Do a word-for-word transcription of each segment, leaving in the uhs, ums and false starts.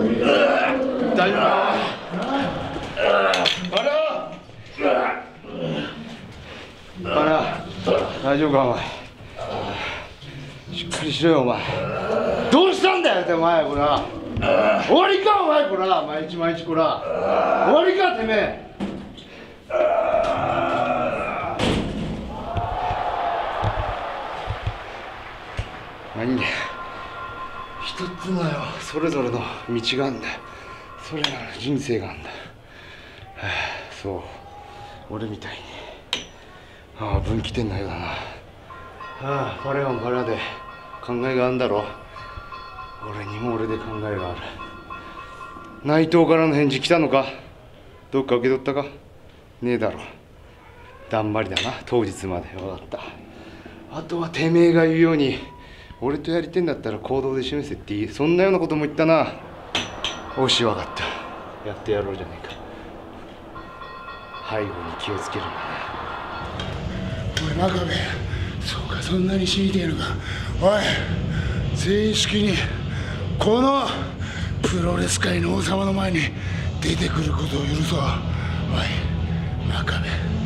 大丈夫か？あら大丈夫かお前。しっかりしろよお前。どうしたんだよってお前こら。終わりかお前こら。毎日毎日こら終わりかてめえ。何だよ一つのよそれぞれの道があんだよ。それなの人生があんだよ。はあ、そう俺みたいにああ分岐点のようだな。ああパレオンパラで考えがあんだろ。俺にも俺で考えがある。内藤からの返事来たのか？どっか受け取ったか？ねえだろ。だんまりだな当日まで。分かった。あとはてめえが言うように俺とやりてんだったら行動で示せっていい。そんなようなことも言ったな。おし分かった。やってやろうじゃねえか。背後に気をつけるんだな。 おい真壁、そうかそんなに知りてえのか。おい正式にこのプロレス界の王様の前に出てくることを許そう。おい真壁、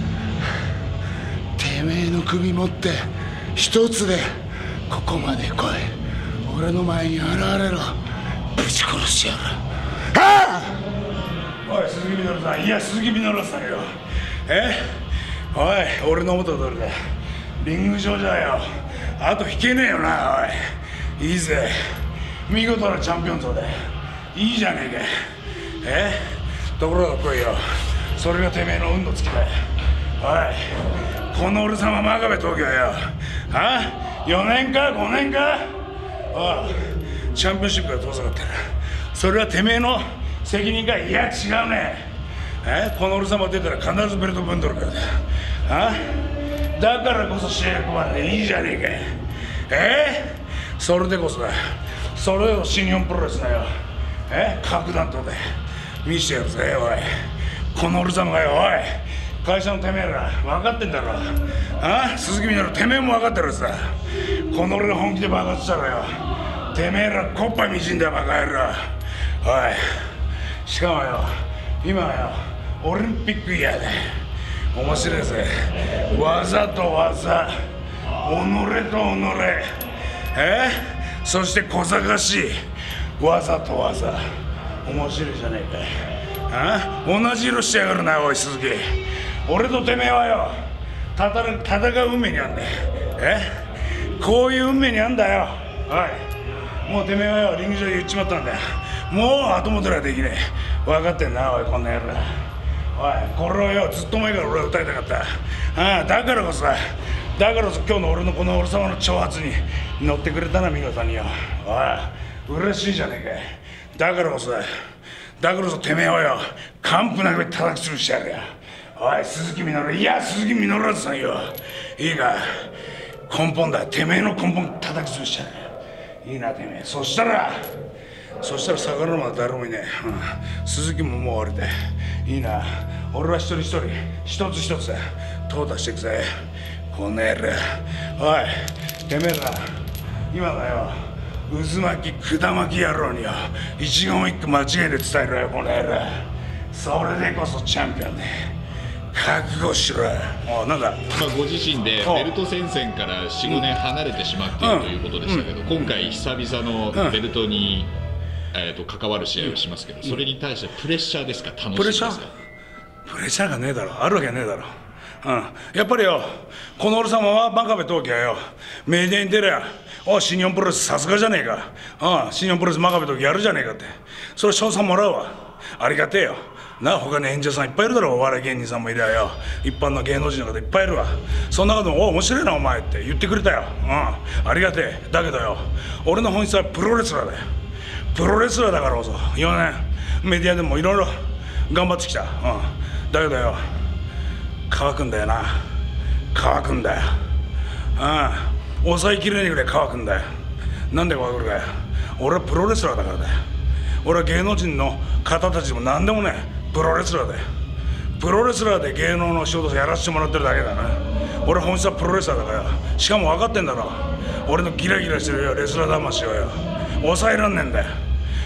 てめえの首持って一つでここまで来い。俺の前に現れろ。ぶち殺してやる。はあ！おい鈴木みのるさん、いや鈴木みのるさんよ。え？おい俺の元通りだ。リング上じゃよあと引けねえよな。おいいいぜ、見事なチャンピオン像でいいじゃねえか。え？ところが来いよ、それがてめえの運の尽きだ。おいこの俺様真壁東京よ。あ？よねんかごねんか。ああチャンピオンシップが遠ざかってる。それはてめえの責任か。いや違うね。え？この俺様出たら必ずベルト分取るからだ。あ？だからこそ試合組まんでいいじゃねえか。え？それでこそだ。それを新日本プロレスだよ。え？核弾頭で見してやるぜ。おいこの俺様がよ。おい会社のてめえら分かってんだろ。あ？鈴木みのるてめえも分かってるさ。この俺が本気で爆発したらよてめえらこっぱみじんだバカ野郎。おいしかもよ今はよオリンピックイヤーだ。面白いぜ。技と技、己と己、えそして小賢しい技と技。面白いじゃねえか。あ同じ色してやがるな。おい鈴木、俺とてめえはよ戦う運命にあんだよ。えこういう運命にあんだよ。おいもうてめえはよリング上で言っちまったんだよ。もう後戻りはできねえ。分かってんなおいこんな野郎。おいこれをよずっと前から俺は歌いたかった。ああだからこそだだからこそ今日の俺のこの俺様の挑発に乗ってくれたな見事によ。おい嬉しいじゃねえか。だからこそだだからこそてめえをよ完膚なく叩き潰してやるよ。おい鈴木みのる、いや鈴木みのるさんよ。いいか根本だ。てめえの根本叩き潰してやる。いいなてめえ。そしたらそしたら逆らうのは誰もいねえ、うん、鈴木ももう終わりだ。いいな俺は一人一人一つ一つだ淘汰していくぜこの野郎。おいてめえら今だよ渦巻き管巻き野郎によ一言一句間違いで伝えろよこの野郎。それでこそチャンピオンね。覚悟しろ。おなんだ、 まあ、ご自身でベルト戦線からよん、ごねん離れてしまっているということでしたけど、うんうん、今回久々のベルトに、うんえー、と関わる試合をしますけど、それに対してプレッシャーですか楽しみですか。 プレッシャーがねえだろ。あるわけねえだろ。うん、やっぱりよこの俺様は真壁刀はよメディアに出りゃお新日本プロレスさすがじゃねえか。ああ新日本プロレス真壁刀やるじゃねえかって。それ賞賛もらうわ。ありがてえよな。他に演者さんいっぱいいるだろう。お笑い芸人さんもいりゃよ一般の芸能人の方いっぱいいるわ。その中でも「お面白いなお前」って言ってくれたよ。うんありがてえ。だけどよ俺の本質はプロレスラーだよ。プロレスラーだからこそよねんメディアでもいろいろ頑張ってきた。うんだけどよ乾くんだよな。乾くんだよ。うん抑えきれねえぐらい乾くんだよ。なんでか分かるかよ。俺はプロレスラーだからだよ。俺は芸能人の方たちでも何でもねプロレスラーだよ。プロレスラーで芸能の仕事をやらせてもらってるだけだな。俺本質はプロレスラーだから。しかも分かってんだろ俺のギラギラしてるよレスラー魂をよ抑えらんねえんだよ。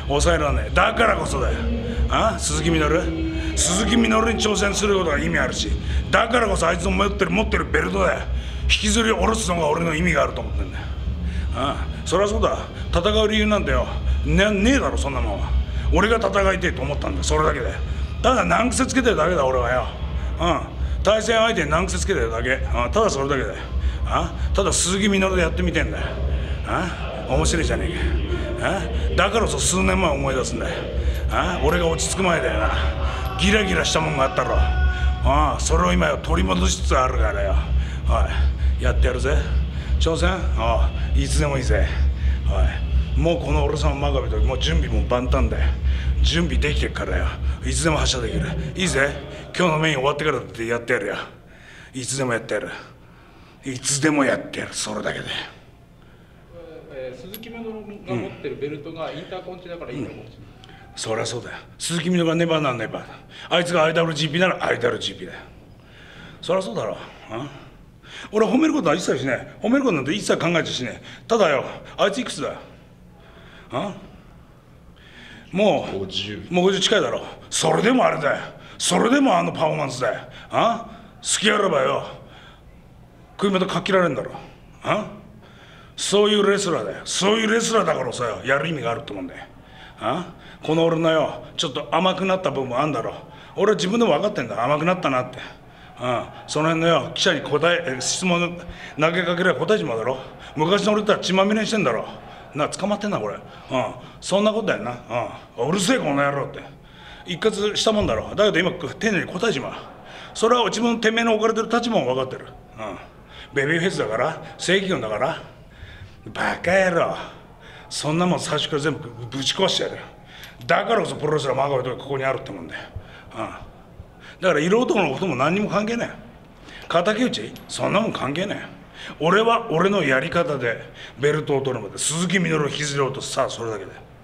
抑えられない。だからこそだよ。あ鈴木みのる鈴木みのるに挑戦することが意味あるし、だからこそあいつの持ってる持ってるベルトだよ。引きずり下ろすのが俺の意味があると思ってんだよ。ああそりゃそうだ。戦う理由なんてよ ね, ねえだろそんなもんは。俺が戦いてえと思ったんだ、それだけで。ただ難癖つけてるだけだ俺はよ。うん、対戦相手に難癖つけてるだけ。ああただそれだけだよ。ああただ鈴木みのるでやってみてんだよ。ああ面白いじゃねえか。ああだからこそ数年前思い出すんだよ。ああ俺が落ち着く前だよな。ギラギラしたもんがあったろ。ああそれを今よ取り戻しつつあるからよ。おいやってやるぜ挑戦。ああいつでもいいぜ。おいもうこの俺様真壁ともう準備も万端だよ。準備できてっからよ。いつでも発射できる。いいぜ今日のメイン終わってからってやってやるよ。いつでもやってやる。いつでもやってやる。それだけで。 えー、鈴木みのるが持ってるベルトがインターコンチだからインターコンチ、うん、 そりゃそうだよ。鈴木みのるがネバーなネバーだ。あいつが アイダブリュージーピー なら アイダブリュージーピー だよ。そりゃそうだろ。あ俺は褒めることは一切しない。褒めることなんて一切考えちゃしねえ。ただよあいついくつだよ。あもうごじゅうもうごじゅう近いだろ。それでもあれだよ。それでもあのパフォーマンスだよ。あ好きあらばよ首元かっ切られるんだろ。あそういうレスラーだよ。そういうレスラーだからさよやる意味があると思うんだよ。あこの俺のよちょっと甘くなった部分もあるんだろ。俺は自分でも分かってんだ甘くなったなって。あその辺のよ記者に答え質問投げかければ答えちまうだろ。昔の俺とは血まみれにしてんだろ。な捕まってんなこれ。うんそんなことだよな。うんうるせえこの野郎って一括したもんだろ。だけど今丁寧に答えちまう。それは自分のてめえの置かれてる立場も分かってる。うんベビーフェイスだから正義軍だからバカ野郎そんなもん最初から全部ぶち壊してやる。だからこそプロレスラー真壁とかここにあるってもんだよ。うんだから色男のことも何にも関係ない。敵討ちそんなもん関係ない。俺は俺のやり方でベルトを取るまで鈴木みのるを引きずり落とす。さあそれだけで。